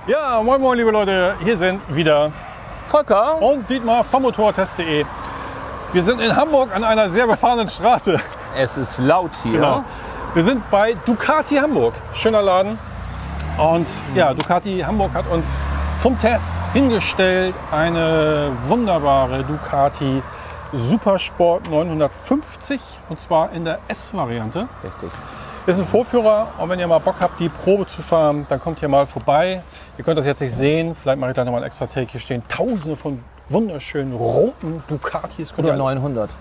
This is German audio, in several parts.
Ja, moin moin liebe Leute, hier sind wieder Volker und Dietmar vom Motortest.de. Wir sind in Hamburg an einer sehr befahrenen Straße. Es ist laut hier. Genau. Wir sind bei Ducati Hamburg, schöner Laden. Und ja, Ducati Hamburg hat uns zum Test hingestellt eine wunderbare Ducati Supersport 950 und zwar in der S-Variante. Richtig. Das ist ein Vorführer und wenn ihr mal Bock habt, die Probe zu fahren, dann kommt hier mal vorbei. Ihr könnt das jetzt nicht sehen, vielleicht mache ich da nochmal einen extra Take. Hier stehen tausende von wunderschönen roten Ducatis. Über 900.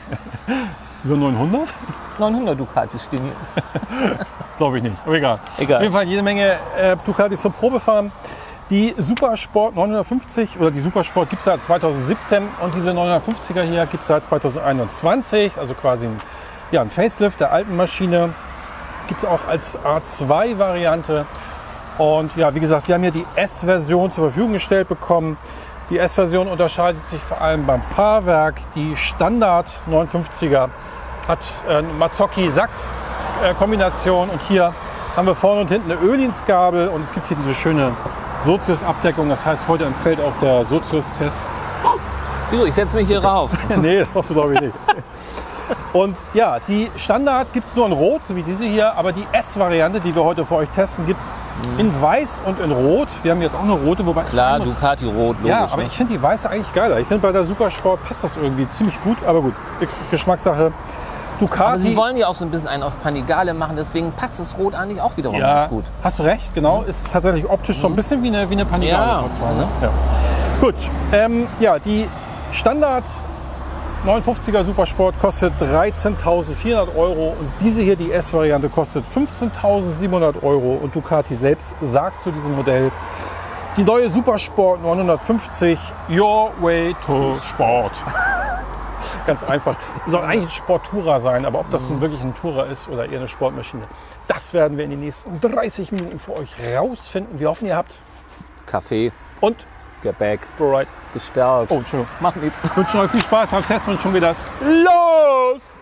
Über 900? 900 Ducatis stehen hier. Glaube ich nicht, aber egal. Auf jeden Fall jede Menge Ducatis zum Probefahren. Die Supersport 950 oder die Supersport gibt es seit 2017 und diese 950er hier gibt es seit 2021, also quasi ein Facelift der alten Maschine. Gibt es auch als A2-Variante. Und ja, wie gesagt, wir haben hier die S-Version zur Verfügung gestellt bekommen. Die S-Version unterscheidet sich vor allem beim Fahrwerk. Die Standard 950er hat eine Mazzocchi-Sachs-Kombination. Und hier haben wir vorne und hinten eine Ölinsgabel. Und es gibt hier diese schöne Sozius-Abdeckung. Das heißt, heute entfällt auch der Sozius-Test. Wieso? Ich setze mich hier rauf. Nee, das machst du glaube ich nicht. Und ja, die Standard gibt es nur in Rot, so wie diese hier, aber die S-Variante, die wir heute für euch testen, gibt es in Weiß und in Rot. Wir haben jetzt auch eine rote, wobei klar, Ducati Rot, logisch. Ja, aber ich finde die Weiße eigentlich geiler. Ich finde bei der Supersport passt das irgendwie ziemlich gut, aber gut, Geschmackssache. Ducati. Aber sie wollen ja auch so ein bisschen einen auf Panigale machen, deswegen passt das Rot eigentlich auch wiederum ganz gut. Hast du recht, genau. Ist tatsächlich optisch schon ein bisschen wie eine Panigale. Ja. Ne? Ja. Gut, die Standard 950er Supersport kostet 13.400 € und diese hier, die S-Variante, kostet 15.700 € und Ducati selbst sagt zu diesem Modell, die neue Supersport 950, your way to Sport. Ganz einfach. Soll eigentlich ein Sport-Tourer sein, aber ob das nun wirklich ein Tourer ist oder eher eine Sportmaschine, das werden wir in den nächsten 30 Minuten für euch rausfinden. Wir hoffen, ihr habt Kaffee und Gebäck bereit. gestärkt. Oh, Entschuldigung. Macht nichts. Ich wünsche euch viel Spaß beim Testen und schon geht das los!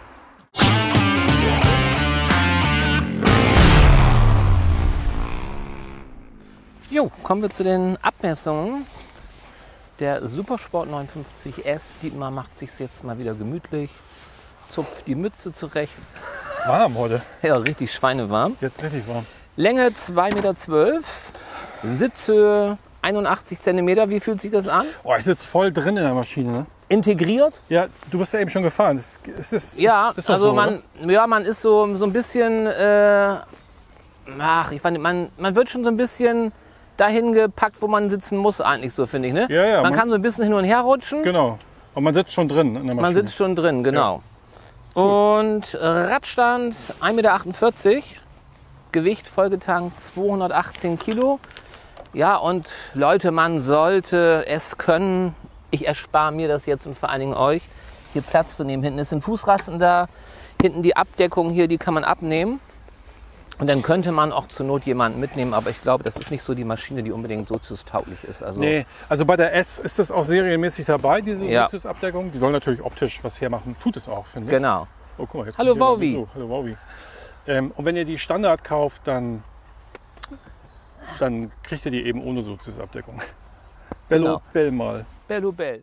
Jo, kommen wir zu den Abmessungen. Der Supersport 950S. Dietmar macht sich jetzt mal wieder gemütlich, zupft die Mütze zurecht. Warm heute. Ja, richtig schweinewarm. Jetzt richtig warm. Länge 2,12 Meter, Sitzhöhe 81 cm. Wie fühlt sich das an? Oh, ich sitze voll drin in der Maschine. Ne? Integriert? Ja, du bist ja eben schon gefahren. Ist das Also so, man ist so ein bisschen, man wird schon so ein bisschen dahin gepackt, wo man sitzen muss eigentlich so, finde ich. Ne? Ja, man kann so ein bisschen hin und her rutschen. Genau. Und man sitzt schon drin in der Maschine. Man sitzt schon drin, genau. Ja. Und Radstand 1,48 Meter, Gewicht vollgetankt 218 Kilo. Ja, und Leute, man sollte es können, ich erspare mir das jetzt und vor allen Dingen euch, hier Platz zu nehmen. Hinten ist ein Fußrasten da, hinten die Abdeckung hier, die kann man abnehmen. Und dann könnte man auch zur Not jemanden mitnehmen, aber ich glaube, das ist nicht so die Maschine, die unbedingt Sozius-tauglich ist. Nee, also bei der S ist das auch serienmäßig dabei, diese Sozius-Abdeckung. Die soll natürlich optisch was hermachen, tut es auch, finde ich. Genau. Oh, guck mal, jetzt Hallo Wowi. Hallo Wowi. Und wenn ihr die Standard kauft, dann kriegt ihr die eben ohne Sozius-Abdeckung. Bello, Bell mal. Bello, Bell.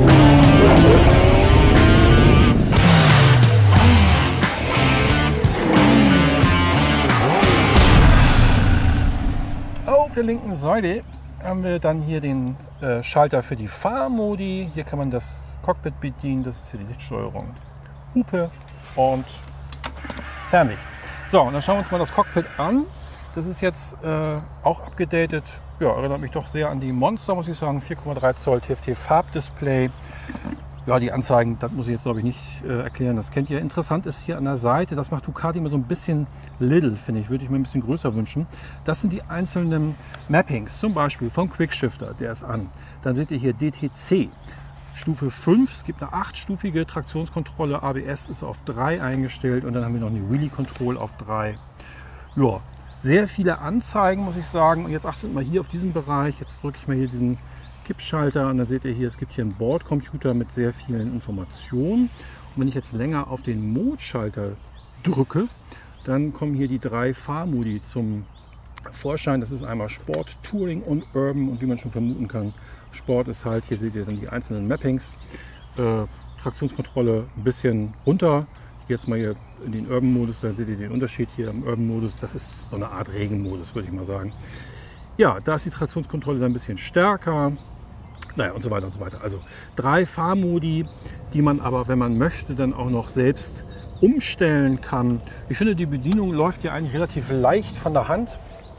Auf der linken Seite haben wir dann hier den Schalter für die Fahrmodi. Hier kann man das Cockpit bedienen. Das ist hier die Lichtsteuerung. Hupe und Fernlicht. So, und dann schauen wir uns mal das Cockpit an. Das ist jetzt auch abgedatet. Ja, erinnert mich doch sehr an die Monster, muss ich sagen. 4,3 Zoll TFT-Farbdisplay. Ja, die Anzeigen, das muss ich jetzt glaube ich nicht erklären. Das kennt ihr. Interessant ist hier an der Seite, das macht Ducati immer so ein bisschen little, finde ich. Würde ich mir ein bisschen größer wünschen. Das sind die einzelnen Mappings. Zum Beispiel vom Quickshifter, der ist an. Dann seht ihr hier DTC. Stufe 5, es gibt eine 8-stufige Traktionskontrolle, ABS ist auf 3 eingestellt und dann haben wir noch eine Wheelie Control auf 3. Ja, sehr viele Anzeigen, muss ich sagen. Und jetzt achtet mal hier auf diesen Bereich. Jetzt drücke ich mal hier diesen Kippschalter und dann seht ihr hier, es gibt hier einen Bordcomputer mit sehr vielen Informationen. Und wenn ich jetzt länger auf den Mode-Schalter drücke, dann kommen hier die 3 Fahrmodi zum Vorschein. Das ist einmal Sport, Touring und Urban. Und wie man schon vermuten kann, Sport ist halt, hier seht ihr dann die einzelnen Mappings. Traktionskontrolle ein bisschen runter. Jetzt mal hier in den Urban-Modus, dann seht ihr den Unterschied hier im Urban-Modus. Das ist so eine Art Regenmodus, würde ich mal sagen. Ja, da ist die Traktionskontrolle dann ein bisschen stärker. Naja, und so weiter und so weiter. Also 3 Fahrmodi, die man aber, wenn man möchte, dann auch noch selbst umstellen kann. Ich finde, die Bedienung läuft hier eigentlich relativ leicht von der Hand.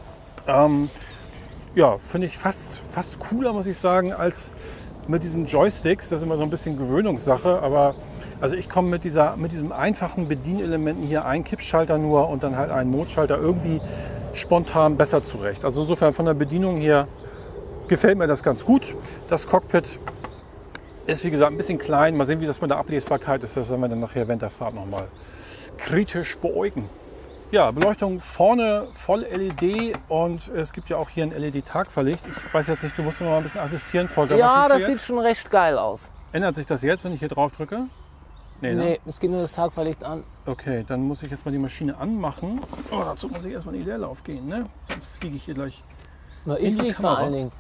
Ja, finde ich fast cooler, muss ich sagen, als mit diesen Joysticks. Das ist immer so ein bisschen Gewöhnungssache, aber also ich komme mit diesem einfachen Bedienelementen hier, ein Kippschalter nur und dann halt einen Notschalter irgendwie spontan besser zurecht. Also insofern von der Bedienung her gefällt mir das ganz gut. Das Cockpit ist wie gesagt ein bisschen klein. Mal sehen, wie das mit der Ablesbarkeit ist. Das werden wir dann nachher während der Fahrt nochmal kritisch beäugen. Ja, Beleuchtung vorne voll LED und es gibt ja auch hier ein LED-Tagverlicht. Ich weiß jetzt nicht, du musst noch mal ein bisschen assistieren, Volker. Ja, das sieht schon recht geil aus. Ändert sich das jetzt, wenn ich hier drauf drücke? Nee, es geht nur das Tagverlicht an. Okay, dann muss ich jetzt mal die Maschine anmachen. Oh, dazu muss ich erstmal in die Leerlauf gehen, ne? Sonst fliege ich hier gleich. Na, ich fliege vor allen Dingen.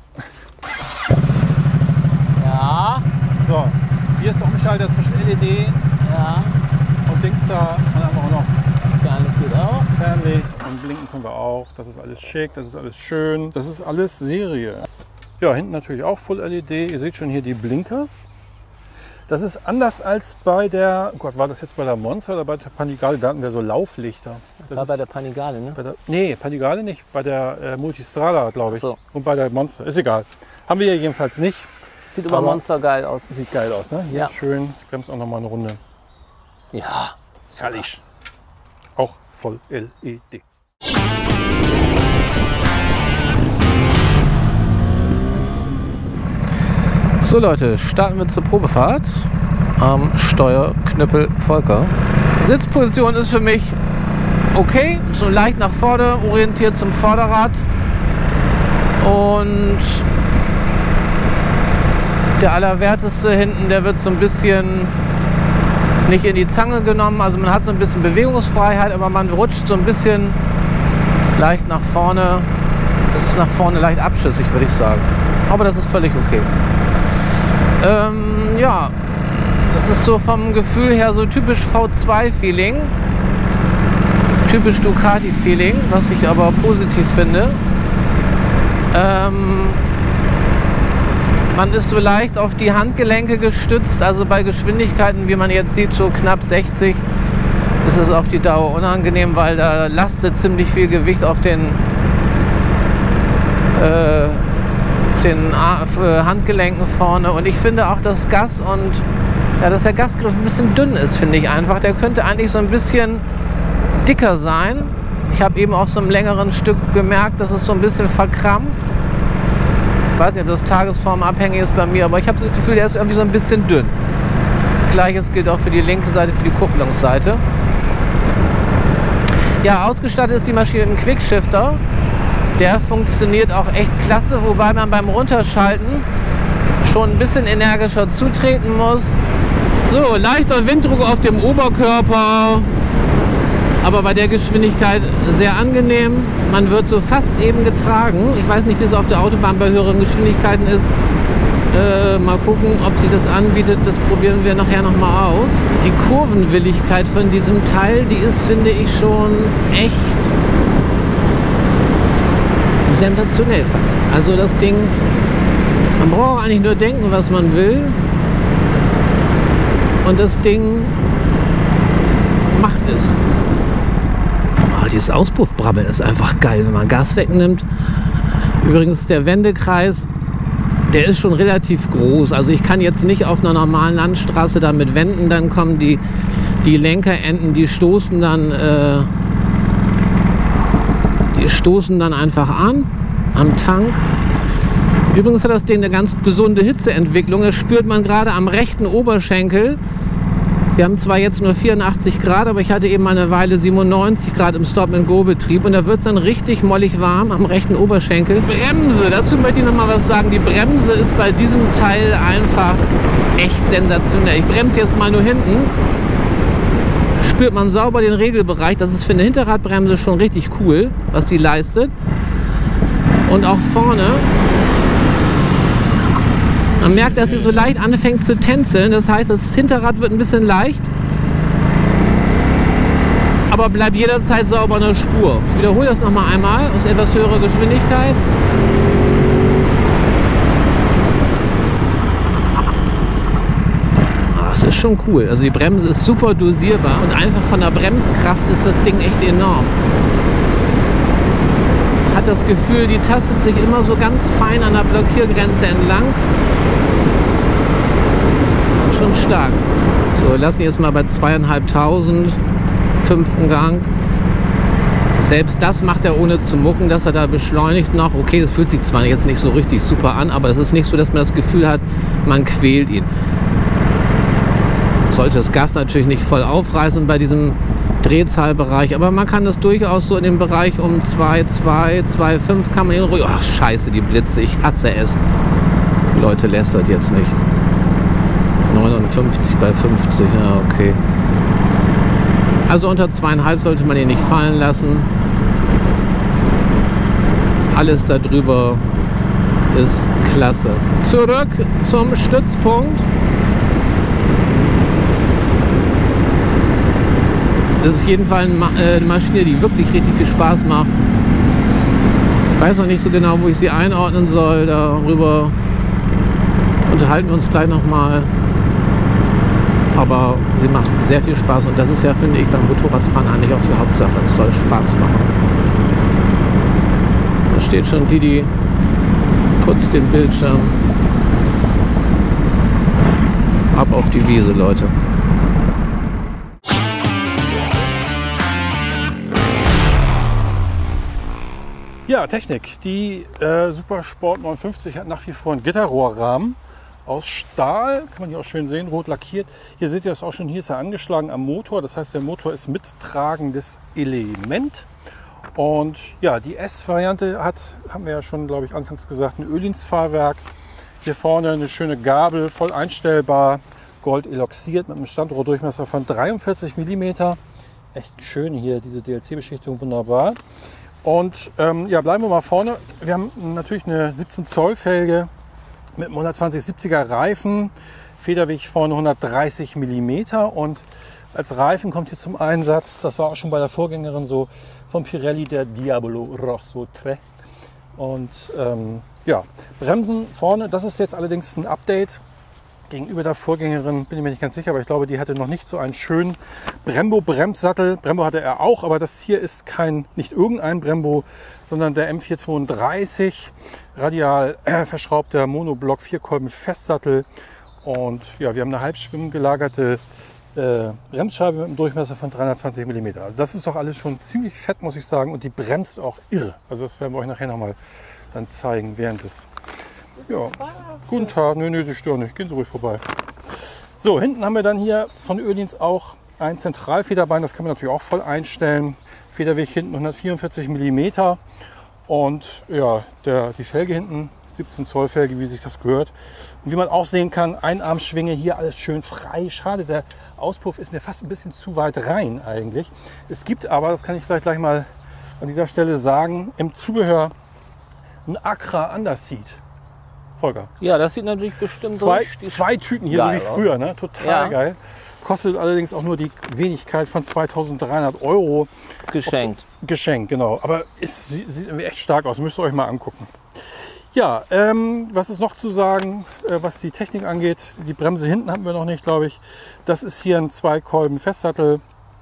Ja. So, hier ist der Umschalter zwischen LED und Dings da. Und dann haben wir auch noch Fernlicht geht auch. Fernlicht und blinken können wir auch. Das ist alles schick, das ist alles schön. Das ist alles Serie. Ja, hinten natürlich auch Full LED. Ihr seht schon hier die Blinker. Das ist anders als bei der, oh Gott, war das jetzt bei der Monza oder bei der Panigale? Da hatten wir so Lauflichter. Das war bei der Panigale, ne? Nee, Panigale nicht, bei der Multistrada, glaube ich. Ach so. Und bei der Monster, ist egal. Haben wir hier jedenfalls nicht. Sieht über Monster geil aus. Sieht geil aus, ne? Hier ja. Ist schön. Ich bremse auch noch mal eine Runde. Ja, herrlich. Auch voll LED. So Leute, starten wir zur Probefahrt am Steuerknüppel Volker. Sitzposition ist für mich okay, so leicht nach vorne orientiert zum Vorderrad und der Allerwerteste hinten, der wird so ein bisschen nicht in die Zange genommen, also man hat so ein bisschen Bewegungsfreiheit, aber man rutscht so ein bisschen leicht nach vorne. Es ist nach vorne leicht abschüssig, würde ich sagen, aber das ist völlig okay. Ja, das ist so vom Gefühl her so typisch V2-Feeling, typisch Ducati-Feeling, was ich aber positiv finde. Man ist so leicht auf die Handgelenke gestützt, also bei Geschwindigkeiten, wie man jetzt sieht, so knapp 60, ist es auf die Dauer unangenehm, weil da lastet ziemlich viel Gewicht auf den Handgelenken vorne und ich finde auch das Gas und ja, dass der Gasgriff ein bisschen dünn ist, finde ich einfach. Der könnte eigentlich so ein bisschen dicker sein. Ich habe eben auf so einem längeren Stück gemerkt, dass es so ein bisschen verkrampft. Ich weiß nicht, ob das tagesformabhängig ist bei mir, aber ich habe das Gefühl, der ist irgendwie so ein bisschen dünn. Gleiches gilt auch für die linke Seite, für die Kupplungsseite. Ja, ausgestattet ist die Maschine mit einem Quickshifter. Der funktioniert auch echt klasse, wobei man beim Runterschalten schon ein bisschen energischer zutreten muss. So, leichter Winddruck auf dem Oberkörper, aber bei der Geschwindigkeit sehr angenehm. Man wird so fast eben getragen. Ich weiß nicht, wie es auf der Autobahn bei höheren Geschwindigkeiten ist. Mal gucken, ob sich das anbietet. Das probieren wir nachher noch mal aus. Die Kurvenwilligkeit von diesem Teil, die ist, finde ich, schon echt sensationell fast. Also das Ding, man braucht eigentlich nur denken, was man will. Und das Ding macht es. Oh, dieses Auspuffbrabbeln ist einfach geil, wenn man Gas wegnimmt. Übrigens der Wendekreis, der ist schon relativ groß. Also ich kann jetzt nicht auf einer normalen Landstraße damit wenden, dann kommen die Lenkerenden, die stoßen dann einfach an am Tank. Übrigens hat das Ding eine ganz gesunde Hitzeentwicklung. Das spürt man gerade am rechten Oberschenkel. Wir haben zwar jetzt nur 84 Grad, aber ich hatte eben eine Weile 97 Grad im Stop-and-Go-Betrieb und da wird es dann richtig mollig warm am rechten Oberschenkel. Bremse, dazu möchte ich noch mal was sagen. Die Bremse ist bei diesem Teil einfach echt sensationell. Ich bremse jetzt mal nur hinten. Spürt man sauber den Regelbereich. Das ist für eine Hinterradbremse schon richtig cool, was die leistet. Und auch vorne. Man merkt, dass sie so leicht anfängt zu tänzeln. Das heißt, das Hinterrad wird ein bisschen leicht, aber bleibt jederzeit sauber in der Spur. Ich wiederhole das nochmal einmal aus etwas höherer Geschwindigkeit. Das ist schon cool. Also die Bremse ist super dosierbar und einfach von der Bremskraft ist das Ding echt enorm. Hat das Gefühl, die tastet sich immer so ganz fein an der Blockiergrenze entlang. Schon stark. So, wir lassen jetzt mal bei 2.500, 5. Gang. Selbst das macht er ohne zu mucken, dass er da beschleunigt noch. Okay, das fühlt sich zwar jetzt nicht so richtig super an, aber es ist nicht so, dass man das Gefühl hat, man quält ihn. Sollte das Gas natürlich nicht voll aufreißen bei diesem Drehzahlbereich, aber man kann das durchaus so in dem Bereich um 2,2, 2,5 kann man ihn ruhig. Ach scheiße, die Blitze, ich hasse es. Leute, lästert jetzt nicht. 59 bei 50, ja okay. Also unter 2,5 sollte man ihn nicht fallen lassen. Alles darüber ist klasse. Zurück zum Stützpunkt. Das ist jedenfalls eine Maschine, die wirklich richtig viel Spaß macht. Ich weiß noch nicht so genau, wo ich sie einordnen soll. Darüber unterhalten wir uns gleich nochmal. Aber sie macht sehr viel Spaß und das ist ja, finde ich, beim Motorradfahren eigentlich auch die Hauptsache. Es soll Spaß machen. Da steht schon Didi, putzt den Bildschirm. Ab auf die Wiese, Leute. Ja, Technik. Die Supersport 59 hat nach wie vor einen Gitterrohrrahmen aus Stahl. Kann man hier auch schön sehen, rot lackiert. Hier seht ihr das auch schon, hier ist er angeschlagen am Motor. Das heißt, der Motor ist mittragendes Element. Und ja, die S-Variante hat, haben wir ja schon, glaube ich, anfangs gesagt, ein Öhlins-Fahrwerk. Hier vorne eine schöne Gabel, voll einstellbar, gold eloxiert mit einem Standrohrdurchmesser von 43 mm. Echt schön hier, diese DLC-Beschichtung, wunderbar. Und ja, bleiben wir mal vorne. Wir haben natürlich eine 17 Zoll Felge mit einem 120/70er Reifen, Federweg vorne 130 mm. Und als Reifen kommt hier zum Einsatz, das war auch schon bei der Vorgängerin so, von Pirelli der Diavolo Rosso 3. Und ja, Bremsen vorne, das ist jetzt allerdings ein Update. Gegenüber der Vorgängerin bin ich mir nicht ganz sicher, aber ich glaube, die hatte noch nicht so einen schönen Brembo-Bremssattel. Brembo hatte er auch, aber das hier ist nicht irgendein Brembo, sondern der M432 radial verschraubter Monoblock 4-Kolben-Festsattel. Und ja, wir haben eine halbschwimmend gelagerte Bremsscheibe mit einem Durchmesser von 320 mm. Also das ist doch alles schon ziemlich fett, muss ich sagen. Und die bremst auch irre. Also das werden wir euch nachher nochmal dann zeigen während des... Ja, guten Tag. Nö, Sie stören nicht. Gehen Sie ruhig vorbei. So, hinten haben wir dann hier von Öhlins auch ein Zentralfederbein. Das kann man natürlich auch voll einstellen. Federweg hinten 144 mm. Und ja, die Felge hinten, 17 Zoll Felge, wie sich das gehört. Und wie man auch sehen kann, Einarmschwinge hier, alles schön frei. Schade, der Auspuff ist mir fast ein bisschen zu weit rein eigentlich. Es gibt aber, das kann ich vielleicht gleich mal an dieser Stelle sagen, im Zubehör ein Accra Underseat. Volker. Ja, das sieht natürlich bestimmt zwei Tüten hier, so wie früher, ne? Total geil. Kostet allerdings auch nur die Wenigkeit von 2.300 €. Geschenkt. Geschenkt, genau. Aber sieht irgendwie echt stark aus, müsst ihr euch mal angucken. Ja, was ist noch zu sagen, was die Technik angeht? Die Bremse hinten hatten wir noch nicht, glaube ich. Das ist hier ein 2-Kolben-Festsattel.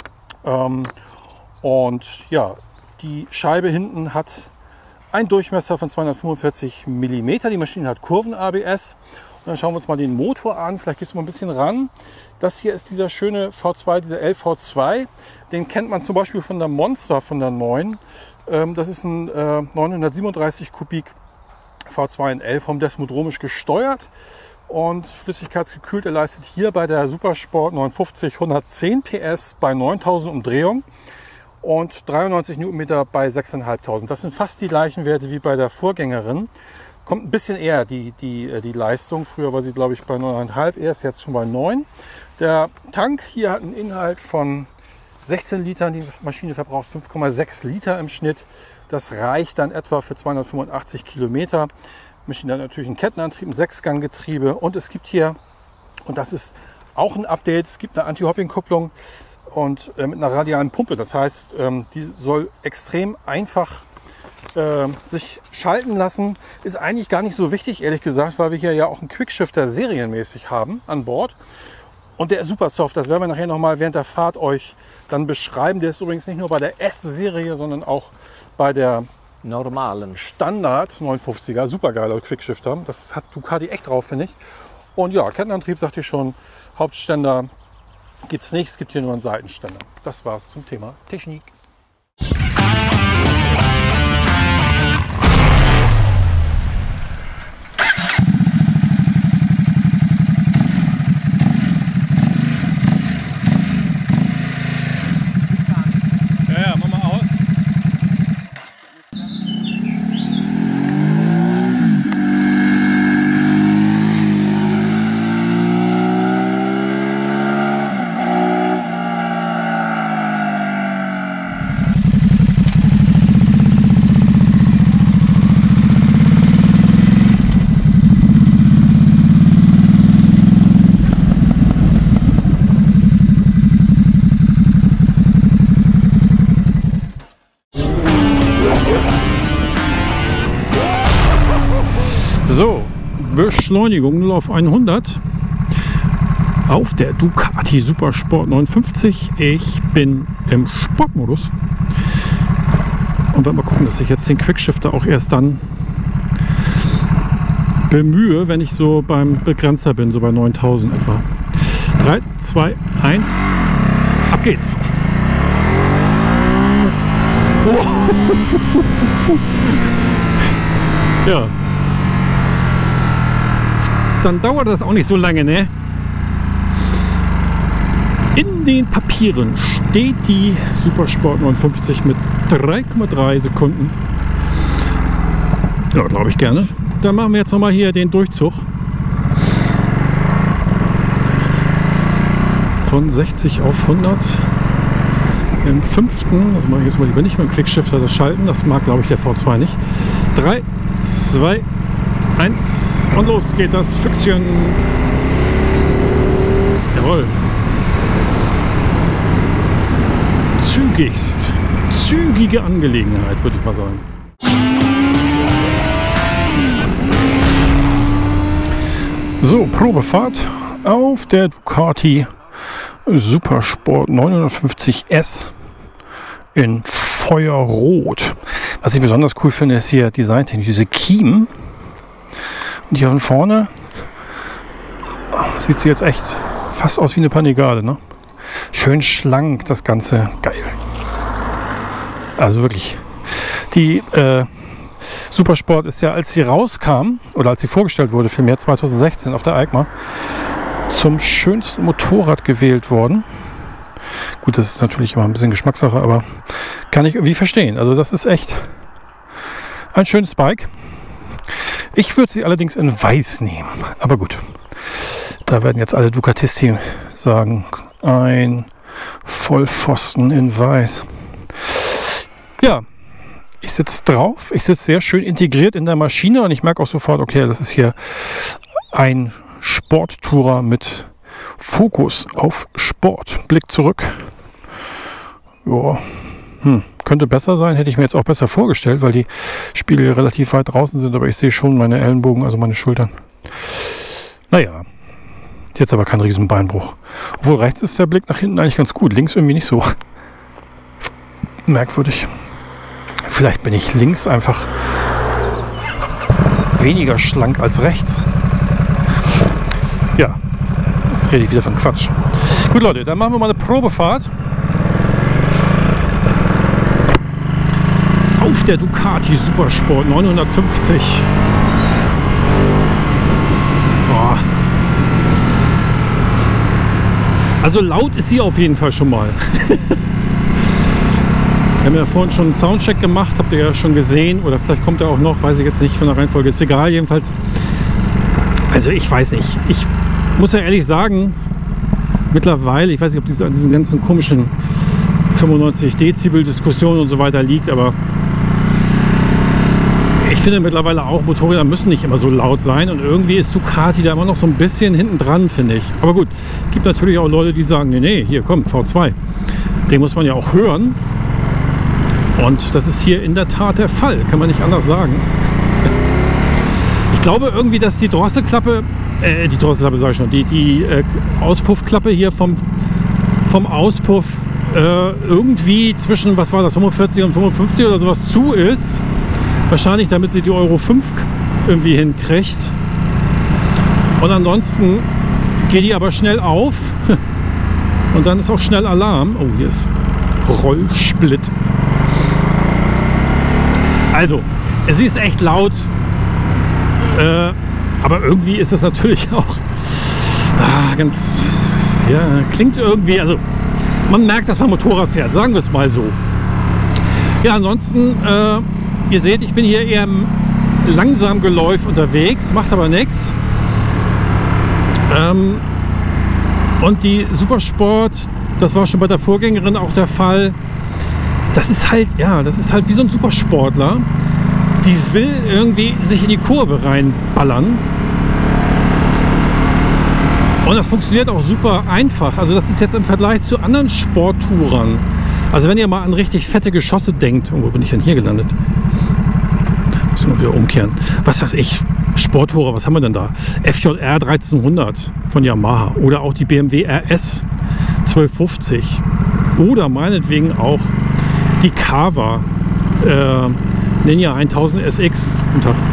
Und ja, die Scheibe hinten hat ein Durchmesser von 245 mm. Die Maschine hat Kurven-ABS. Und dann schauen wir uns mal den Motor an. Vielleicht gehst du mal ein bisschen ran. Das hier ist dieser schöne V2, dieser LV2. Den kennt man zum Beispiel von der Monster, von der neuen. Das ist ein 937 Kubik V2 in L-Form, desmodromisch gesteuert und flüssigkeitsgekühlt. Er leistet hier bei der Supersport 59 110 PS bei 9000 Umdrehungen. Und 93 Newtonmeter bei 6.500. Das sind fast die gleichen Werte wie bei der Vorgängerin. Kommt ein bisschen eher die Leistung. Früher war sie, glaube ich, bei 9,5. Er ist jetzt schon bei 9. Der Tank hier hat einen Inhalt von 16 Litern. Die Maschine verbraucht 5,6 Liter im Schnitt. Das reicht dann etwa für 285 Kilometer. Die Maschine hat natürlich einen Kettenantrieb, ein 6-Gang-Getriebe. Und es gibt hier, und das ist auch ein Update, es gibt eine Anti-Hopping-Kupplung und mit einer radialen Pumpe. Das heißt, die soll extrem einfach sich schalten lassen. Ist eigentlich gar nicht so wichtig, ehrlich gesagt, weil wir hier ja auch einen Quickshifter serienmäßig haben an Bord. Und der ist super soft. Das werden wir nachher nochmal während der Fahrt euch dann beschreiben. Der ist übrigens nicht nur bei der S-Serie, sondern auch bei der normalen Standard 950er. Super geiler Quickshifter. Das hat Ducati echt drauf, finde ich. Und ja, Kettenantrieb, sagte ich schon. Hauptständer gibt es nicht. Es gibt hier nur einen Seitenständer. Das war's zum Thema Technik. So, Beschleunigung 0 auf 100 auf der Ducati Supersport 950. Ich bin im Sportmodus und werde mal gucken, dass ich jetzt den Quickshifter auch erst dann bemühe, wenn ich so beim Begrenzer bin, so bei 9000 etwa. 3, 2, 1, ab geht's. Oh. Ja. Dann dauert das auch nicht so lange, ne? In den Papieren steht die Supersport 950 mit 3,3 Sekunden. Ja, glaube ich gerne. Dann machen wir jetzt nochmal hier den Durchzug. Von 60 auf 100. Im 5. Das mache ich jetzt mal lieber nicht mit dem Quickshifter, das Schalten. Das mag, glaube ich, der V2 nicht. 3, 2, 1. Und los geht das Füchschen. Jawohl. Zügige Angelegenheit, würde ich mal sagen. So, Probefahrt auf der Ducati Supersport 950S in Feuerrot. Was ich besonders cool finde, ist hier designtechnisch diese Kiemen. Und hier von vorne sieht sie jetzt echt fast aus wie eine Panigale, ne? Schön schlank das Ganze. Geil. Also wirklich. Die Supersport ist ja, als sie rauskam, oder als sie vorgestellt wurde, vielmehr 2016 auf der EICMA, zum schönsten Motorrad gewählt worden. Gut, das ist natürlich immer ein bisschen Geschmackssache, aber kann ich irgendwie verstehen. Also das ist echt ein schönes Bike. Ich würde sie allerdings in weiß nehmen. Aber gut, da werden jetzt alle Ducatisti sagen, ein Vollpfosten in weiß. Ja, ich sitze drauf. Ich sitze sehr schön integriert in der Maschine und ich merke auch sofort, okay, das ist hier ein Sporttourer mit Fokus auf Sport. Blick zurück. Joa. Könnte besser sein, hätte ich mir jetzt auch besser vorgestellt, weil die Spiegel relativ weit draußen sind, aber ich sehe schon meine Ellenbogen, also meine Schultern. Naja, jetzt aber kein Riesenbeinbruch. Obwohl rechts ist der Blick nach hinten eigentlich ganz gut, links irgendwie nicht so. Merkwürdig. Vielleicht bin ich links einfach weniger schlank als rechts. Ja, jetzt rede ich wieder von Quatsch. Gut Leute, dann machen wir mal eine Probefahrt. Auf der Ducati Supersport 950. Boah. Also laut ist sie auf jeden Fall schon mal. Wir haben ja vorhin schon einen Soundcheck gemacht, habt ihr ja schon gesehen. Oder vielleicht kommt er auch noch, weiß ich jetzt nicht von der Reihenfolge. Ist egal jedenfalls. Also ich weiß nicht. Ich muss ja ehrlich sagen, mittlerweile, ich weiß nicht, ob diesen ganzen komischen 95 Dezibel Diskussion und so weiter liegt, aber ich finde mittlerweile auch, Motorräder müssen nicht immer so laut sein und irgendwie ist Ducati da immer noch so ein bisschen hinten dran, finde ich. Aber gut, gibt natürlich auch Leute, die sagen, nee, hier komm, V2, den muss man ja auch hören. Und das ist hier in der Tat der Fall, kann man nicht anders sagen. Ich glaube irgendwie, dass die Drosselklappe, sage ich schon, die Auspuffklappe hier vom Auspuff irgendwie zwischen, was war das, 45 und 55 oder sowas zu ist. Wahrscheinlich, damit sie die Euro 5 irgendwie hinkriegt. Und ansonsten geht die aber schnell auf und dann ist auch schnell Alarm. Oh, hier ist Rollsplit. Also, es ist echt laut, aber irgendwie ist es natürlich auch ganz, ja, klingt irgendwie, also man merkt, dass man Motorrad fährt, sagen wir es mal so. Ja, ansonsten, ihr seht, ich bin hier eher im langsamen Geläuf unterwegs, macht aber nichts. Und die Supersport, das war schon bei der Vorgängerin auch der Fall. Das ist halt, ja, das ist halt wie so ein Supersportler. Die will irgendwie sich in die Kurve reinballern. Und das funktioniert auch super einfach. Also das ist jetzt im Vergleich zu anderen Sporttourern. Also wenn ihr mal an richtig fette Geschosse denkt, wo bin ich denn hier gelandet? Muss mal wieder umkehren. Was weiß ich, Sporttourer, was haben wir denn da? FJR 1300 von Yamaha oder auch die BMW RS 1250 oder meinetwegen auch die Kawa Ninja 1000 SX. Guten Tag.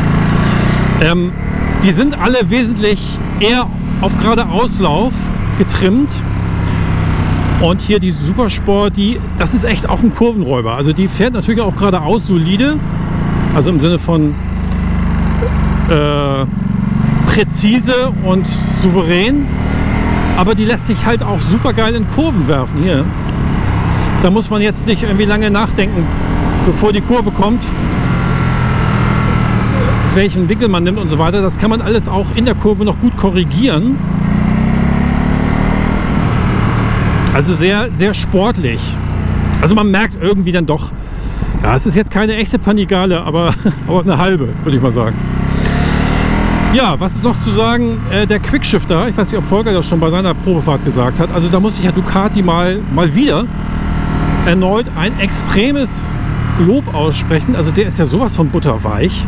Die sind alle wesentlich eher auf geradeauslauf getrimmt. Und hier die Supersport, das ist echt auch ein Kurvenräuber. Also die fährt natürlich auch geradeaus solide. Also im Sinne von präzise und souverän. Aber die lässt sich halt auch super geil in Kurven werfen hier. Da muss man jetzt nicht irgendwie lange nachdenken, bevor die Kurve kommt, welchen Winkel man nimmt und so weiter. Das kann man alles auch in der Kurve noch gut korrigieren. Also sehr, sehr sportlich. Also man merkt irgendwie dann doch, ja, es ist jetzt keine echte Panigale, aber eine halbe, würde ich mal sagen. Ja, was ist noch zu sagen? Der Quickshifter, ich weiß nicht, ob Volker das schon bei seiner Probefahrt gesagt hat, also da muss ich ja Ducati mal wieder erneut ein extremes Lob aussprechen. Also der ist ja sowas von butterweich.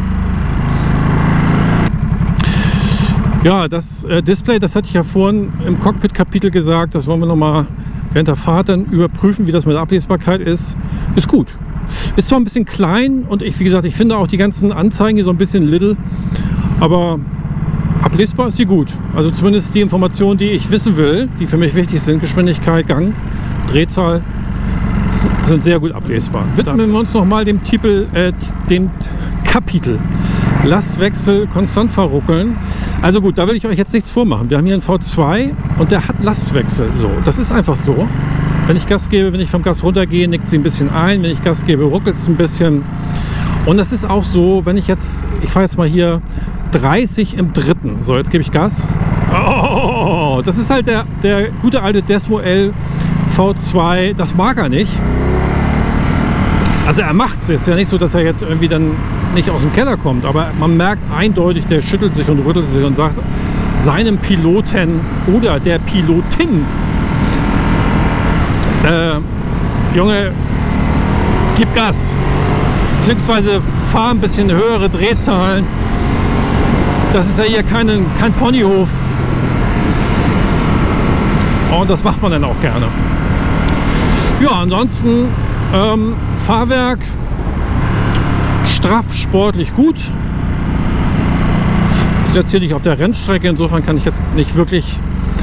Ja, das Display, das hatte ich ja vorhin im Cockpit-Kapitel gesagt, das wollen wir noch mal während der Fahrt dann überprüfen, wie das mit der Ablesbarkeit ist. Ist gut. Ist zwar ein bisschen klein und wie gesagt, ich finde auch die ganzen Anzeigen hier so ein bisschen little, aber ablesbar ist sie gut. Also zumindest die Informationen, die ich wissen will, die für mich wichtig sind, Geschwindigkeit, Gang, Drehzahl, sind sehr gut ablesbar. Widmen wir uns noch mal dem Kapitel Lastwechsel konstant verruckeln. Also gut, da will ich euch jetzt nichts vormachen. Wir haben hier einen V2 und der hat Lastwechsel. So, das ist einfach so. Wenn ich Gas gebe, wenn ich vom Gas runtergehe, nickt sie ein bisschen ein. Wenn ich Gas gebe, ruckelt es ein bisschen. Und das ist auch so, wenn ich fahre jetzt mal hier 30 im dritten. So, jetzt gebe ich Gas. Oh, das ist halt der gute alte Desmo L V2. Das mag er nicht. Also er macht es. Ist ja nicht so, dass er jetzt irgendwie dann nicht aus dem Keller kommt. Aber man merkt eindeutig, der schüttelt sich und rüttelt sich und sagt seinem Piloten oder der Pilotin, Junge, gib Gas. Beziehungsweise fahr ein bisschen höhere Drehzahlen. Das ist ja hier kein Ponyhof. Und das macht man dann auch gerne. Ja, ansonsten Fahrwerk straff, sportlich gut. Ich sitze jetzt hier nicht auf der Rennstrecke, insofern kann ich jetzt nicht wirklich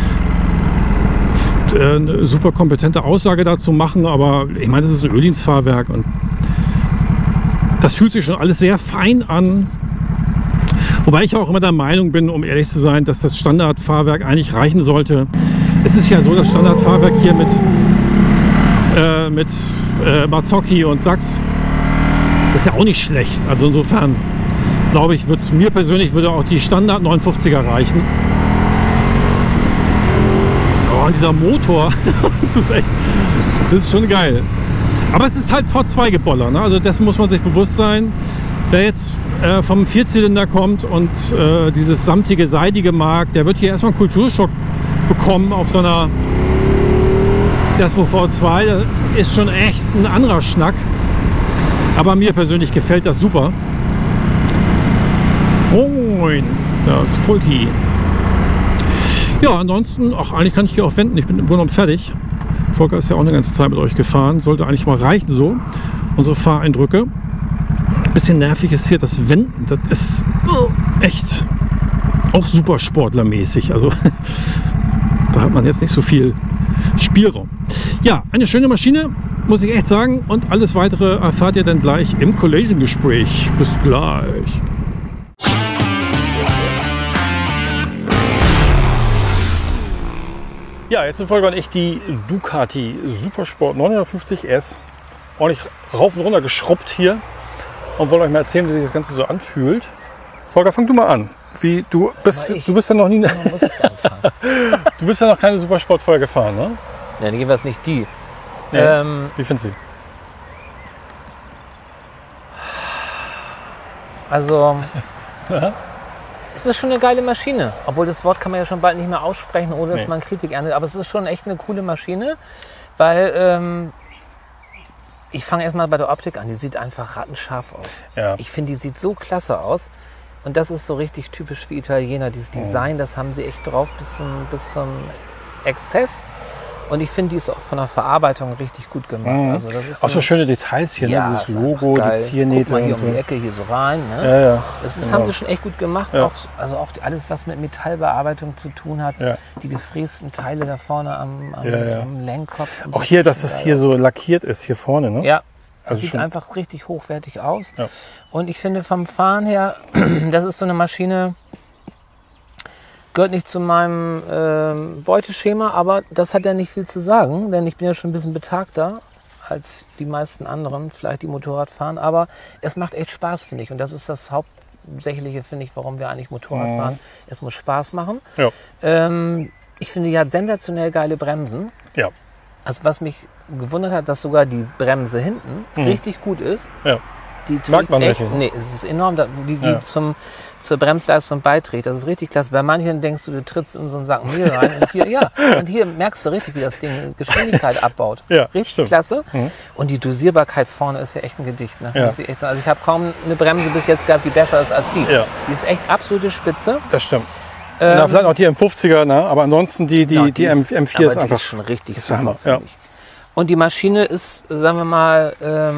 eine super kompetente Aussage dazu machen, aber ich meine, das ist ein Öldienstfahrwerk und das fühlt sich schon alles sehr fein an. Wobei ich auch immer der Meinung bin, um ehrlich zu sein, dass das Standardfahrwerk eigentlich reichen sollte. Es ist ja so, das Standardfahrwerk hier mit Marzocchi und Sachs, das ist ja auch nicht schlecht. Also insofern glaube ich, mir persönlich würde auch die Standard 59er reichen. Oh, und dieser Motor, das ist schon geil. Aber es ist halt V2-Geboller, ne? Also das muss man sich bewusst sein. Wer jetzt vom Vierzylinder kommt und dieses samtige, seidige mag, der wird hier erstmal einen Kulturschock bekommen auf so einer Desmo V2. Das ist schon echt ein anderer Schnack. Aber mir persönlich gefällt das super. Moin, das ist Volki. Ja, ansonsten, ach, eigentlich kann ich hier auch wenden. Ich bin im Grunde genommen fertig. Volker ist ja auch eine ganze Zeit mit euch gefahren. Sollte eigentlich mal reichen so. Unsere Fahreindrücke. Ein bisschen nervig ist hier das Wenden. Das ist echt auch super sportlermäßig. Also da hat man jetzt nicht so viel Spielraum. Ja, eine schöne Maschine, muss ich echt sagen. Und alles Weitere erfahrt ihr dann gleich im Collision-Gespräch. Bis gleich. Ja, jetzt sind Volker und ich die Ducati Supersport 950S ordentlich rauf und runter geschrubbt hier und wollte euch mal erzählen, wie sich das Ganze so anfühlt. Volker, fang du mal an. Du bist ja noch nie. Muss ich anfangen. Du bist ja noch keine Supersport vorher gefahren, ne? Ja, jedenfalls nicht die. Nee. Wie findest du sie? Also, es ist schon eine geile Maschine. Obwohl das Wort kann man ja schon bald nicht mehr aussprechen, ohne dass man Kritik erntet. Aber es ist schon echt eine coole Maschine, weil ich fange erstmal bei der Optik an. Die sieht einfach rattenscharf aus. Ja. Ich finde, die sieht so klasse aus. Und das ist so richtig typisch für Italiener. Dieses Design, das haben sie echt drauf bis zum Exzess. Und ich finde, die ist auch von der Verarbeitung richtig gut gemacht. Also das ist auch so schöne Details hier, ja, ne? Dieses Logo, die Ziernähte. Guck mal hier und so. um die Ecke hier so rein. Ne? Ja, ja, Das ist, genau. haben sie schon echt gut gemacht. Ja. Auch alles, was mit Metallbearbeitung zu tun hat. Ja. Die gefrästen Teile da vorne am Lenkkopf. Und Auch hier, dass es hier so lackiert ist, hier vorne, ne? Ja, das Also sieht schon- einfach richtig hochwertig aus. Ja. Und ich finde vom Fahren her, das ist so eine Maschine, gehört nicht zu meinem Beuteschema, aber das hat ja nicht viel zu sagen, denn ich bin ja schon ein bisschen betagter als die meisten anderen, vielleicht die Motorrad fahren, aber es macht echt Spaß, finde ich. Und das ist das Hauptsächliche, finde ich, warum wir eigentlich Motorrad fahren. Es muss Spaß machen. Ja. Ich finde, die hat sensationell geile Bremsen. Ja. Also was mich gewundert hat, dass sogar die Bremse hinten richtig gut ist. Ja. Die Merkt man echt, richtig. nee, es ist enorm, die zur Bremsleistung beiträgt. Das ist richtig klasse. Bei manchen denkst du trittst in so einen Sack Mehl rein und hier merkst du richtig, wie das Ding Geschwindigkeit abbaut. Ja, richtig stimmt. klasse. Und die Dosierbarkeit vorne ist ja echt ein Gedicht. Ne? Ja. Muss ich echt sagen. Also ich habe kaum eine Bremse bis jetzt gehabt, die besser ist als die. Ja. Die ist echt absolute Spitze. Das stimmt. Na, vielleicht auch die M50er, ne? Aber ansonsten die M4 ist aber die einfach ist schon richtig ist super, Hammer, finde ja. ich. Und die Maschine ist, sagen wir mal,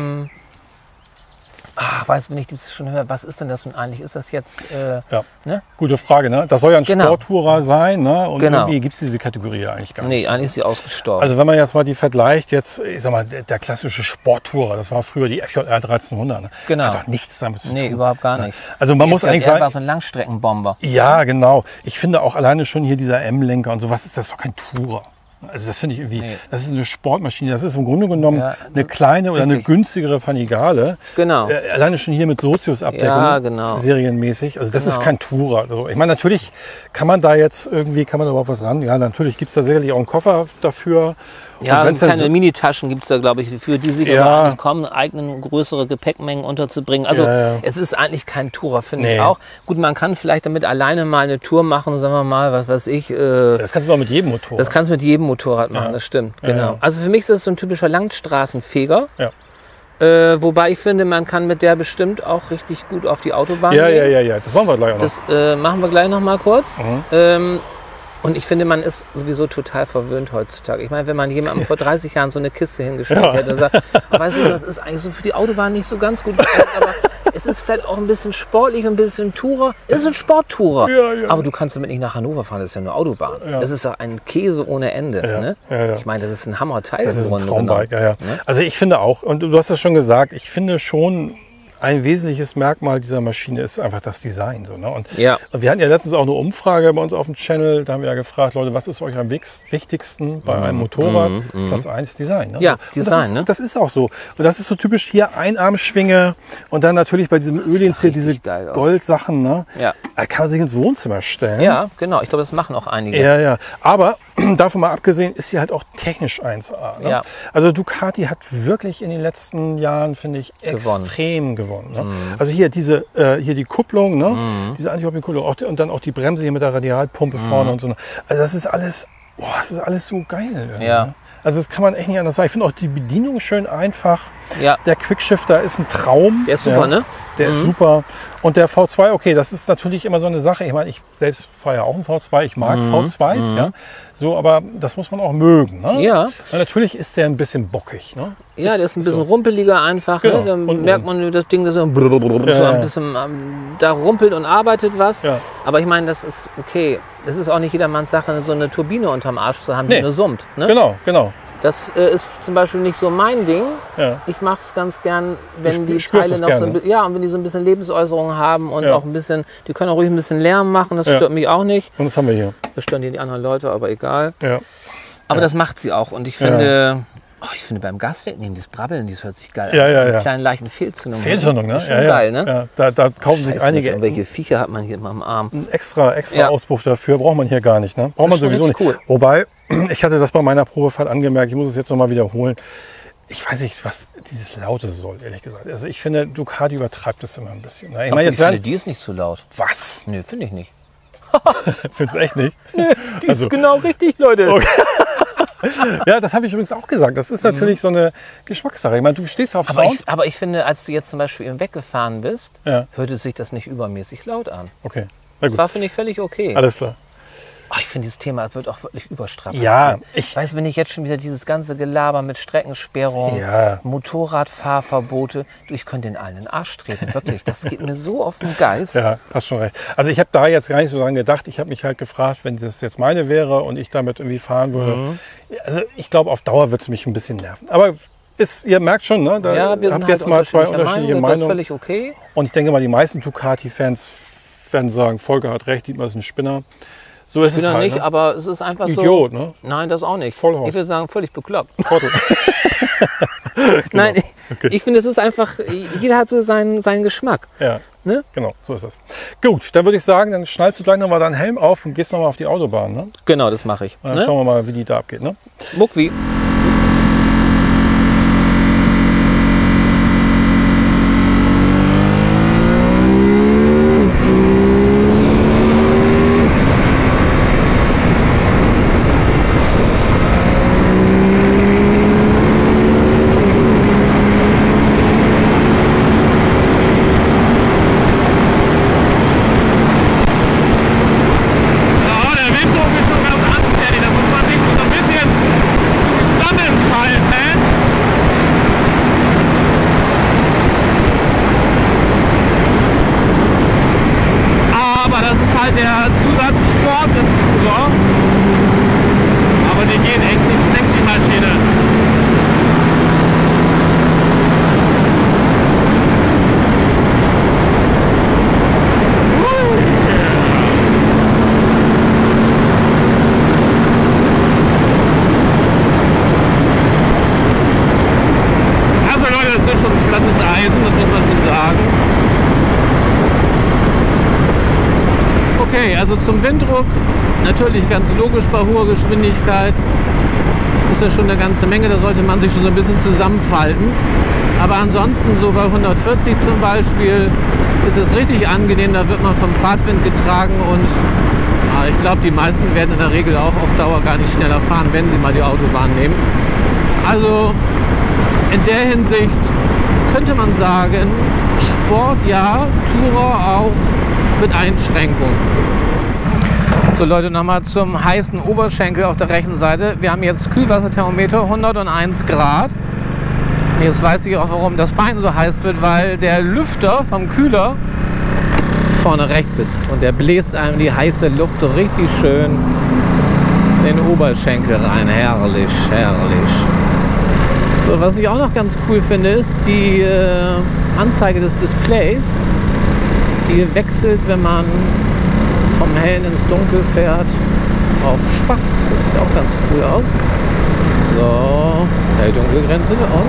weiß, wenn ich das schon höre, was ist denn das nun eigentlich? Ist das jetzt, ne? Gute Frage, ne? Das soll ja ein Genau. Sporttourer sein, ne? Und Genau. irgendwie gibt es diese Kategorie ja eigentlich gar nicht. Nee, eigentlich ist sie ausgestorben. Also wenn man jetzt mal die vergleicht, jetzt, ich sag mal, der klassische Sporttourer, das war früher die FJR 1300, ne? Genau. Hat doch nichts damit zu tun. Nee, überhaupt gar nicht. Also man muss eigentlich war sagen, so ein Langstreckenbomber. ja, genau. Ich finde auch alleine schon hier dieser M-Lenker und sowas ist das doch kein Tourer. Also das finde ich irgendwie, Nee. das ist eine Sportmaschine. Das ist im Grunde genommen Ja, eine kleine oder eine richtig. günstigere Panigale. Genau. Alleine schon hier mit Sozius-Abdeckung, Ja, genau. serienmäßig. Also das Genau. ist kein Tourer. Also ich meine, natürlich kann man da jetzt irgendwie, kann man da überhaupt was ran. Ja, natürlich gibt es da sicherlich auch einen Koffer dafür. Ja, Und wenn's dann kleine so- Minitaschen gibt es da, glaube ich, für die sich Ja. aber eigentlich kommen, eigenen größere Gepäckmengen unterzubringen. Also Ja, ja. es ist eigentlich kein Tourer, finde Nee. ich auch. Gut, man kann vielleicht damit alleine mal eine Tour machen, sagen wir mal, was weiß ich. Das kannst du auch mit jedem Motor. Das kannst du mit jedem Motorrad machen, Ja. das stimmt. Ja, Genau. ja. Also für mich ist das so ein typischer Landstraßenfeger. Ja. Wobei ich finde, man kann mit der bestimmt auch richtig gut auf die Autobahn Ja, gehen. ja. Das machen wir gleich auch noch. Das machen wir gleich noch mal kurz. Mhm. Und ich finde, man ist sowieso total verwöhnt heutzutage. Ich meine, wenn man jemandem vor 30 Jahren so eine Kiste hingestellt hätte und sagt, weißt du, das ist eigentlich so für die Autobahn nicht so ganz gut geeignet, aber es ist vielleicht auch ein bisschen sportlich, ein bisschen Tourer. Es ist ein Sporttourer. Ja, ja. Aber du kannst damit nicht nach Hannover fahren, das ist ja nur Autobahn. Ja. Das ist ja ein Käse ohne Ende. Ja, Ne? ja. Ich meine, das ist ein Hammerteil. Das im ist ein Grunde Traumbike, genommen. ja. Ne? Also ich finde auch, und du hast es schon gesagt, ich finde schon, ein wesentliches Merkmal dieser Maschine ist einfach das Design. So, ne? Und Ja. wir hatten ja letztens auch eine Umfrage bei uns auf dem Channel. Da haben wir ja gefragt, Leute, was ist euch am wichtigsten bei einem Motorrad? Platz 1 Design. Ne? Ja, Und Design, ne? Das ist auch so. Und das ist so typisch hier Einarmschwinge und dann natürlich bei diesem Öhlins hier diese richtig geil aus. Goldsachen. Ne? Ja. Da kann man sich ins Wohnzimmer stellen. Ja, genau. Ich glaube, das machen auch einige. Ja, ja. Aber davon mal abgesehen, ist sie halt auch technisch 1A. Ne? Ja. Also Ducati hat wirklich in den letzten Jahren, finde ich, Gewonnen. extrem gewonnen. Ne? Also hier hier die Kupplung, ne? Diese Anti-Hopping-Kupplung und dann auch die Bremse hier mit der Radialpumpe vorne und so. Also das ist alles so geil. Irgendwie, Ja. ne? Also das kann man echt nicht anders sagen. Ich finde auch die Bedienung schön einfach. Ja. Der Quickshifter ist ein Traum. Der ist super, ne? Der ist super. Und der V2, okay, das ist natürlich immer so eine Sache. Ich meine, ich selbst fahre ja auch einen V2. Ich mag V2s, ja. So, aber das muss man auch mögen. Ne? Ja. Und natürlich ist der ein bisschen bockig. Ne? Ja, der ist ein bisschen so. rumpeliger einfach. Genau. Ne? Dann Und- merkt man das Ding, das so, so ein bisschen da rumpelt und arbeitet was. Ja. Aber ich meine, das ist okay. Es ist auch nicht jedermanns Sache, so eine Turbine unterm Arsch zu haben, die Nee. nur summt. Ne? Genau. Das ist zum Beispiel nicht so mein Ding. Ja. Ich mache es ganz gern, wenn die spürst Teile es noch so, gerne. ja, und wenn die so ein bisschen Lebensäußerung haben und Ja. auch ein bisschen, die können auch ruhig ein bisschen Lärm machen. Das Ja. stört mich auch nicht. Und das haben wir hier. Das stören die anderen Leute, aber egal. Ja. Aber das macht sie auch. Und ich finde, ich finde beim Gas wegnehmen, dieses Brabbeln, das hört sich geil an. Ja. Eine kleine leichten Fehlzündung. Fehlzündung, ne? Das ist schon geil, ne? Ja. Da kaufen sich Scheiße, einige welche Viecher hat man hier immer am Arm? einen extra Ja. Auspuff dafür. Braucht man hier gar nicht. Ne? Braucht man ist schon sowieso nicht. richtig cool. Wobei, ich hatte das bei meiner Probefahrt angemerkt. Ich muss es jetzt nochmal wiederholen. Ich weiß nicht, was dieses Laute soll, ehrlich gesagt. Also ich finde, Ducati übertreibt das immer ein bisschen. Ne? Ich meine, jetzt finde, die ist nicht zu laut. was? Nö, finde ich nicht. Findest du echt nicht? Die ist genau richtig, Leute. Okay. Ja, das habe ich übrigens auch gesagt. Das ist natürlich so eine Geschmackssache. Ich meine, du stehst auf Sound. Aber ich finde, als du jetzt zum Beispiel eben weggefahren bist, Ja. hörte sich das nicht übermäßig laut an. Okay, na Das gut. war, finde ich, völlig okay. Alles klar. Oh, ich finde, dieses Thema wird auch wirklich überstrapaziert. Ja, Ich weiß, wenn ich jetzt schon wieder dieses ganze Gelaber mit Streckensperrung, Ja. Motorradfahrverbote, du, ich könnte den allen in den Arsch treten, wirklich. Das geht mir so auf den Geist. Ja, hast schon recht. Also ich habe da jetzt gar nicht so dran gedacht. Ich habe mich halt gefragt, wenn das jetzt meine wäre und ich damit irgendwie fahren würde. Also ich glaube, auf Dauer wird es mich ein bisschen nerven. Aber ihr merkt schon, ne? Da Ja, wir sind habt halt jetzt mal zwei unterschiedlicher unterschiedliche Meinung, das ist Meinungen. völlig okay. Und ich denke mal, die meisten Ducati-Fans werden sagen, Volker hat recht, Dietmar ist ein Spinner. So ist Ich bin es da halt. nicht, Ne? aber es ist einfach so. Idiot, ne? Nein, das auch nicht. Vollhorst. Ich würde sagen, völlig bekloppt. Trottel. Nein, Okay. ich finde, es ist einfach, jeder hat so seinen Geschmack. Ja, Ne? genau, so ist das. Gut, dann würde ich sagen, dann schnallst du gleich nochmal deinen Helm auf und gehst nochmal auf die Autobahn. Ne? Und Genau, das mache ich. dann Ne? schauen wir mal, wie die da abgeht. Ne? Muckwi. Ja, der Winddruck ist schon ganz anständig. Da muss man sich so ein bisschen zusammenfalten. Aber das ist halt der Zusatzsport des Tourer. Aber die gehen echt nicht schlecht, die Maschine. Also Leute, das ist schon ein plattes Eisen, das muss man schon sagen. Okay, also zum Winddruck, natürlich ganz logisch bei hoher Geschwindigkeit, ist ja schon eine ganze Menge, da sollte man sich schon so ein bisschen zusammenfalten. Aber ansonsten so bei 140 zum Beispiel ist es richtig angenehm, da wird man vom Fahrtwind getragen und ich glaube, die meisten werden in der Regel auch auf Dauer gar nicht schneller fahren, wenn sie mal die Autobahn nehmen. Also in der Hinsicht könnte man sagen, Sport ja, Tourer auch mit Einschränkungen. So Leute, nochmal zum heißen Oberschenkel auf der rechten Seite. Wir haben jetzt Kühlwasserthermometer 101 Grad. Jetzt weiß ich auch, warum das Bein so heiß wird, weil der Lüfter vom Kühler vorne rechts sitzt und der bläst einem die heiße Luft so richtig schön in den Oberschenkel rein. Herrlich, herrlich. So, was ich auch noch ganz cool finde, ist die Anzeige des Displays, die wechselt, wenn man vom Hellen ins Dunkel fährt, auf schwarz. Das sieht auch ganz cool aus. So, Hell-Dunkel-Grenze und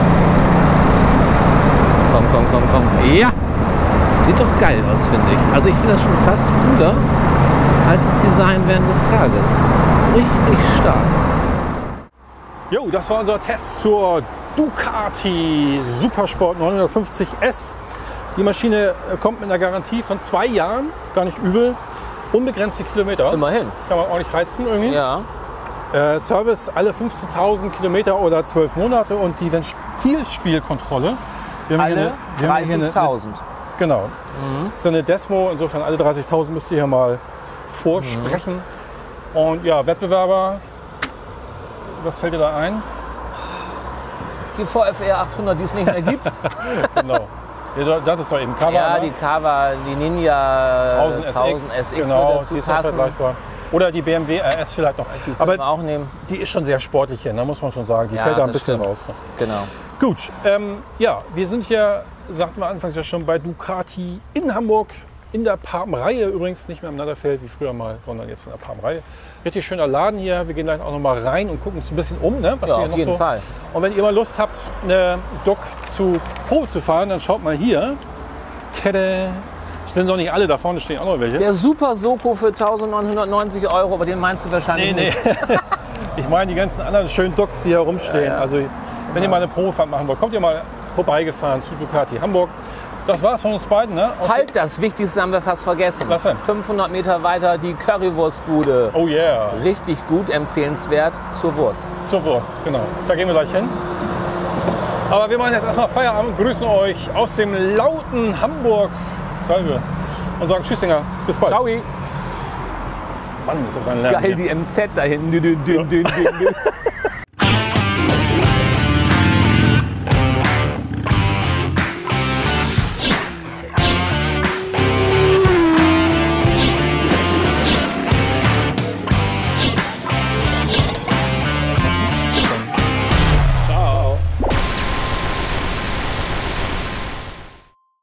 komm. Ja! Sieht doch geil aus, finde ich. Also ich finde das schon fast cooler als das Design während des Tages. Richtig stark. Jo, das war unser Test zur Ducati Supersport 950S. Die Maschine kommt mit einer Garantie von 2 Jahren, gar nicht übel. Unbegrenzte Kilometer. Immerhin. Kann man ordentlich heizen irgendwie. Ja. Service alle 15.000 Kilometer oder 12 Monate und die Ventilspielkontrolle. Alle 30.000. Genau. So eine Desmo, insofern alle 30.000 müsst ihr hier mal vorsprechen. Und ja, Wettbewerber, was fällt dir da ein? Die VfR 800, die es nicht mehr gibt. Genau. Ja, das ist doch eben Kawa. Ja, ne? die Kawa, die Ninja 1000 SX genau, wird dazu die ist noch passen. vergleichbar. Oder die BMW RS vielleicht noch. Die können Aber wir auch nehmen. die ist schon sehr sportlich hier, ne? Muss man schon sagen. Die Ja, fällt da ein das bisschen stimmt. raus. Genau. Gut, ja, wir sind hier, sagten wir anfangs ja schon, bei Ducati in Hamburg. In der Papenreihe übrigens, nicht mehr am Natterfeld wie früher mal, sondern jetzt in der Papenreihe. Richtig schöner Laden hier. Wir gehen gleich auch noch mal rein und gucken uns ein bisschen um, ne? Was Ja, wir hier auf noch jeden so. Fall. Und wenn ihr mal Lust habt, eine Duc zu Probe zu fahren, dann schaut mal hier. Tada! Sind noch nicht alle, da vorne stehen auch noch welche. Der Super Soko für 1.990 €, aber den meinst du wahrscheinlich Nee. nicht. Ich meine die ganzen anderen schönen Ducks, die hier rumstehen. Ja, ja. Also wenn ihr mal eine Probefahrt machen wollt, kommt ihr mal vorbeigefahren zu Ducati Hamburg. Das war's von uns beiden, ne? Halt, das Wichtigste haben wir fast vergessen. Was denn? 500 Meter weiter die Currywurstbude. Oh yeah, Richtig gut, empfehlenswert zur Wurst. zur Wurst, genau. Da gehen wir gleich hin. Aber wir machen jetzt erstmal Feierabend, grüßen euch aus dem lauten Hamburg. Salve. Und sagen Tschüssinger, bis bald. Ciao. Mann, ist das ein Lärm Geil, hier. die MZ da hinten. Dün.